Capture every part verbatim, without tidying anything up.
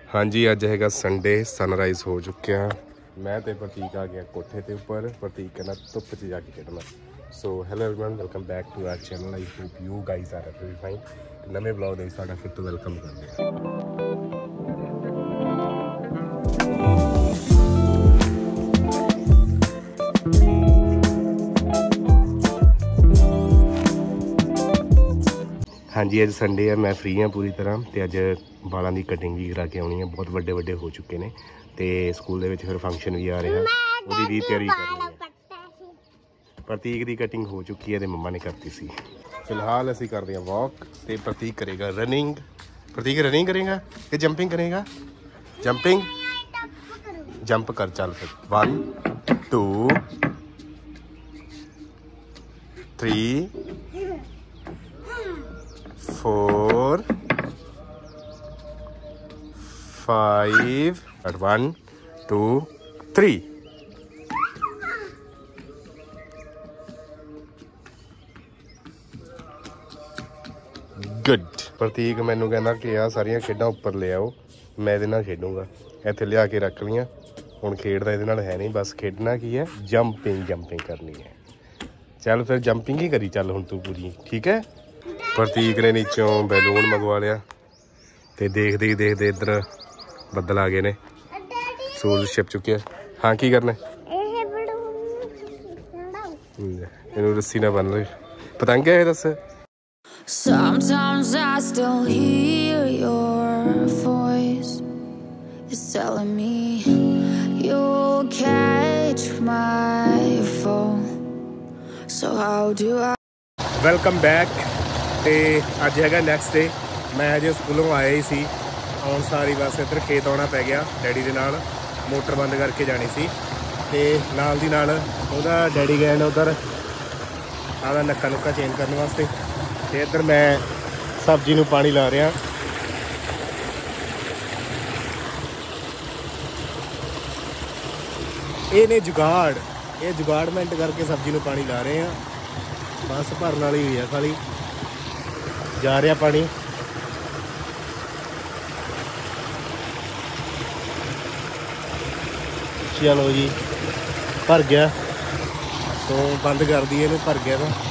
हाँ जी, अज है Sunday, sunrise हो चुकिया। मैं तो प्रतीक आ गया कोठे के उपर। प्रतीक कहना धुप च जाके खेडना। So hello everyone, welcome back to our channel. I hope you guys are very fine. नवे ब्लॉग दे साडा फिर तो वेलकम करते हैं। हाँ जी, अज संडे है, मैं फ्री हाँ पूरी तरह। तो अज बालों की कटिंग भी करा के आनी है। बहुत वड्डे वड्डे हो चुके हैं। तो स्कूल के फिर फंक्शन भी आ रहा, वो भी तैयारी करनी है। प्रतीक की कटिंग हो चुकी है तो मम्मा ने करती सी। फिलहाल असी करते हैं वॉक। तो प्रतीक करेगा रनिंग। प्रतीक रनिंग करेगा कि जंपिंग करेगा? जंपिंग। जंप कर, चल फिर। One two three four five, one two three. Good. Prateek मैनू कहना कि आ सारिया खेडा उपर ले आओ, मैं इहदे नाल खेडूंगा। इत्थे लिया के रख लिया। हुण खेडदा इहदे नाल है नहीं, बस खेडना की है, जंपिंग जंपिंग करनी है। चल फिर जंपिंग ही करी चल हुण तू पूरी, ठीक है। प्रतीक ने नीचों बैलून मंगवा लिया। तो देखते ही देखते इधर बदल आ गए ने, सूरज छिप चुके हैं। हाँ की करना? इनू रस्सी ना बन रही। पतंग है दस। Sometimes I still hear your voice. It's telling me you'll catch my fall. So how do I? Welcome back. तो अज है नैक्सट डे। मैं अजे स्कूलों आया ही सी, आउन सारी बस इधर खेत आना पै गया। डैडी दे नाल मोटर बंद करके जानी सी। ते नाल दी नाल उहदा डैडी गए ने उधर आदा नक्का नुक्का चेंज करने वास्ते। ते इधर मैं सब्जी नूं पानी ला रहा। ये ने जुगाड़, ये जुगाड़मेंट करके सब्जी नूं पानी ला रहे हैं। बस भरन वाली हुई है, खाली जा रहा पानी। चलो जी, भर गया। तो बंद कर दिए, इन्हें भर गया। तो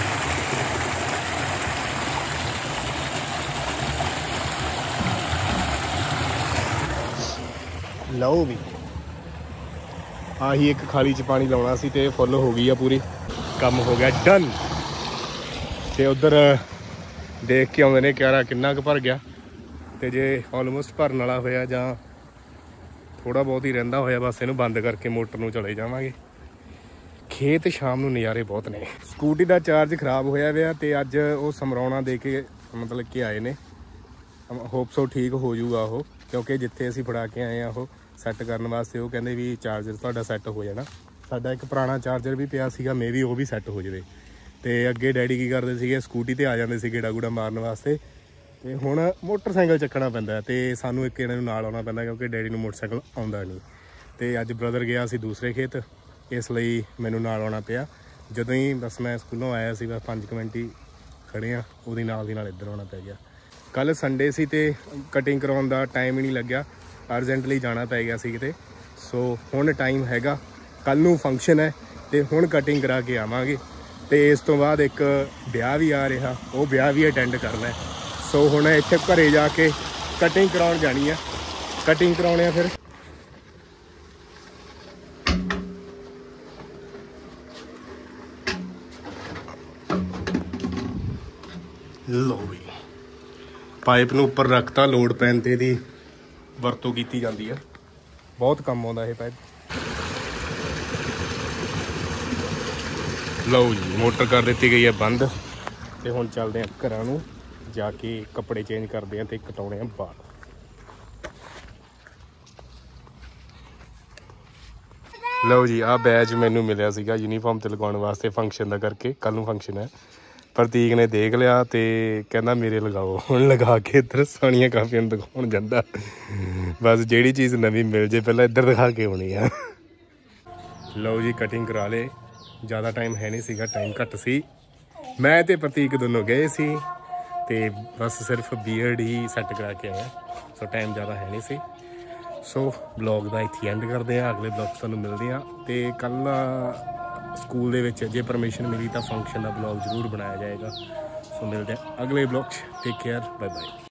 लो भी आही एक खाली च पानी लाना सी, ते फुल हो गई है पूरी। काम हो गया डन। ते उधर देख के आउंदे ने क्यारा किन्ना क भर गया। तो जे ऑलमोस्ट भरन वाला होया जां थोड़ा बहुत ही रहिंदा होया, बस इनू बंद करके मोटर नूं चले जावांगे खेत। शाम नूं नज़ारे बहुत ने। स्कूटी का चार्ज खराब होया वा, ते अज वो समरौना दे के मतलब कि आए ने। होप सो ठीक हो जूगा वो, क्योंकि जिथे असीं फड़ा के आए हैं वो सैट करने वास्ते। वो कहंदे भी चार्जर तुहाडा सैट हो जाना। साडा एक पुराना चार्जर भी पिया सीगा, मे भी वो भी सैट हो जाए। तो अगे डैडी की करते थे, स्कूटी ते आ जाते थे गेड़ा गूड़ा मारन वास्ते। तो हुण मोटरसाइकिल चक्कना पैंदा, तो सानू एक इन्हां नूं नाल आउणा पैंदा, क्योंकि डैडी नूं मोटरसाइकिल आउंदा नहीं। तो अज ब्रदर गया सी दूसरे खेत, इसलिए मैनू नाल आउणा पिया। जदों ही बस मैं स्कूलों आया सी, बस पाँच मिनट ही खड़े हाँ, वो नाल दी नाल इधर आउणा पै गया। कल संडे सी ते कटिंग करवाउण दा टाइम ही नहीं लग्या, अर्जेंटली जाना पै गया सी किते। सो हुण टाइम हैगा, कल नूं फंक्शन है, तो हुण कटिंग करा के आवांगे। तो इस तो बाद एक ब्याह भी आ रहा, वो ब्याह भी अटेंड करना है। सो हुण इत्थे घरे जाके कटिंग कराउण जानी है। कटिंग कराउणे फिर लो भी पाइप नूं उपर रखता, लोड पैन ते दी वरतों की जाती है। बहुत कम आउंदा ये पाइप। लो जी, मोटर कर दी गई है बंद। तो हुण चलते हैं घरां नूं, जाके कपड़े चेंज करते हैं, तो कटाउणे हैं बाल। लो जी, आ बैच मैनू मिलिया सीगा यूनीफॉर्म ते लगाउण वास्ते फंक्शन का करके। कल नूं फंक्शन है। प्रतीक ने देख लिया तो कहना मेरे लगाओ। हुण लगा के इधर सोहणियां काफियां दिखाउण जांदा। बस जिहड़ी चीज़ नवीं मिल जाए पहले इधर दिखा के आउणी है। लो जी, कटिंग करा ले। ज़्यादा टाइम है नहीं सीगा, टाइम घट सी। मैं तो प्रतीक दोनों गए सी ਤੇ ਬਸ ਸਿਰਫ ਬੀਅਰਡ ਹੀ ਸੈੱਟ ਕਰਾ ਕੇ ਆਇਆ, ਸੋ ਟਾਈਮ ਜ਼ਿਆਦਾ ਹੈ ਨਹੀਂ ਸੀ। ਸੋ ਬਲੌਗ ਦਾ ਇੱਥੇ ਐਂਡ ਕਰਦੇ ਹਾਂ, ਅਗਲੇ ਬਲੌਗ 'ਚ ਤੁਹਾਨੂੰ ਮਿਲਦੇ ਹਾਂ। ਅਤੇ ਕੱਲ੍ਹ ਸਕੂਲ ਦੇ ਵਿੱਚ ਜੇ ਪਰਮਿਸ਼ਨ ਮਿਲੀ ਤਾਂ ਫੰਕਸ਼ਨ ਦਾ ਬਲੌਗ ਜ਼ਰੂਰ ਬਣਾਇਆ ਜਾਏਗਾ। ਸੋ ਮਿਲਦੇ ਹਾਂ ਅਗਲੇ ਬਲੌਗ 'ਚ। Take care, bye bye.